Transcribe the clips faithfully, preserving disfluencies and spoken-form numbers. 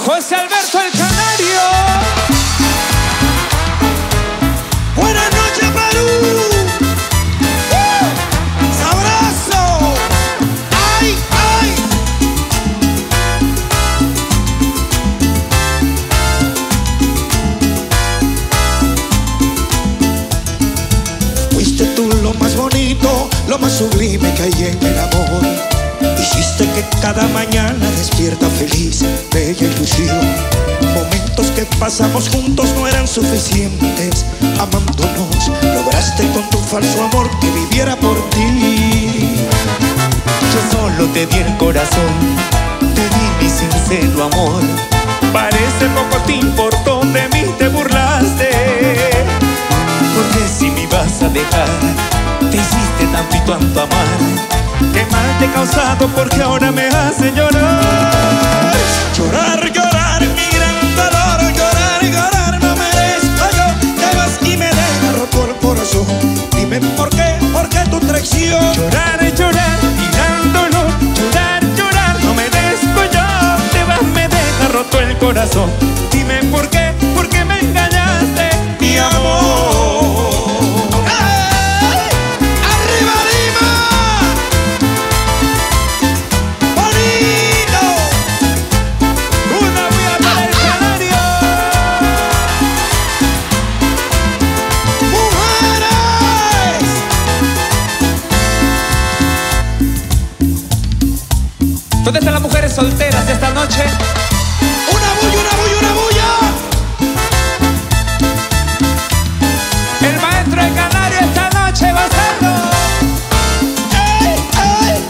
José Alberto el Canario. Buenas noches, Perú. ¡Uh! ¡Sabroso! ¡Ay, ay! Fuiste tú lo más bonito, lo más sublime que hay en el amor. Hiciste que cada mañana despierta feliz, bella ilusión. Momentos que pasamos juntos no eran suficientes. Amándonos, lograste con tu falso amor que viviera por ti. Yo solo te di el corazón, te di mi sincero amor. Parece poco te importó, de mí te burlaste. Porque si me ibas a dejar, te hiciste tanto y tanto amar. Qué mal te he causado porque ahora me hace llorar. Llorar, llorar, mi gran dolor. Llorar, llorar, no merezco yo. Te vas y me dejas roto el corazón. Dime por qué, por qué tu traición. Llorar, llorar, mi gran dolor. Llorar, llorar, no merezco yo. Te vas, me dejas roto el corazón. Dime por qué, por qué me engañaste, mi amor. ¿Dónde están las mujeres solteras de esta noche? ¡Una bulla, una bulla, una bulla! El maestro de Canario esta noche va a hacerlo. ¡Ey, ey!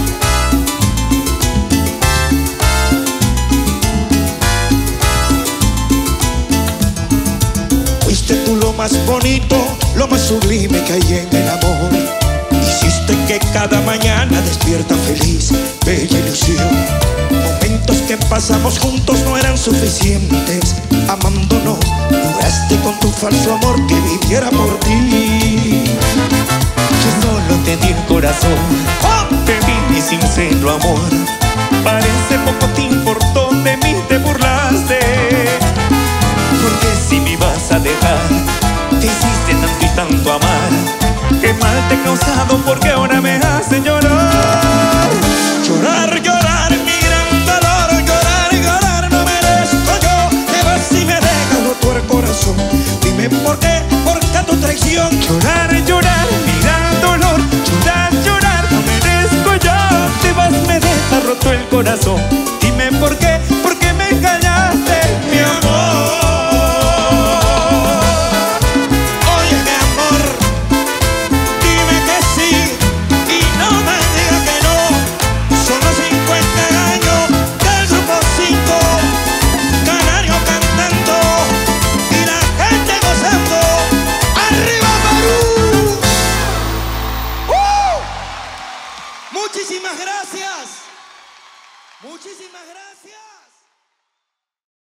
Fuiste tú lo más bonito, lo más sublime que hay en el amor. Hiciste que cada mañana despierta feliz, bella ilusión. Momentos que pasamos juntos no eran suficientes. Amándonos, lograste con tu falso amor que viviera por ti. Yo solo te di el corazón, te di mi sincero amor. Parece poco te importó, de mí te burlaste. Porque si me ibas a dejar, te hiciste tanto y tanto amar. Qué mal te he causado porque ahora me hace llorar. Llorar, llorar, mi gran dolor. Llorar, llorar, no merezco yo. Te vas y me dejas roto el corazón. Dime por qué, por qué tu traición. Llorar, llorar, mi gran dolor. Llorar, llorar, no merezco yo. Te vas, me dejas roto el corazón. Dime por qué, por qué me engañaste, mi amor. Muchísimas gracias. Muchísimas gracias.